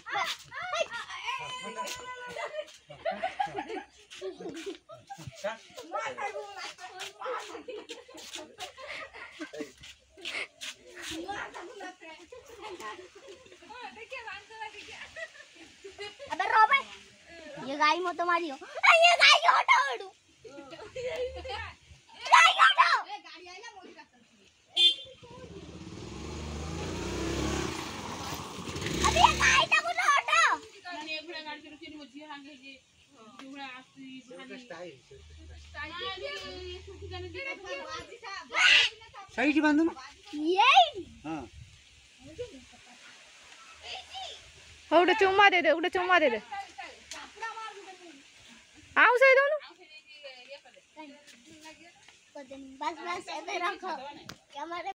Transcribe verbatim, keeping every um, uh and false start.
अबे रो बे, ये गाय मत मारी हो, ये गाय क्यों हटाओ? गाय क्यों हटाओ? गाड़ी आई ना मोदी का। अबे ये गाय तो बोलो हटाओ। ये पूरा गाड़ी के रुके मुझे हांगे जे पूरा आसी स्टाइल सही जी बांधो ना ये हां उड़े चुम्मा दे दे उड़े चुम्मा दे दे आओ सही दोनों बस बस ऐसे रखो।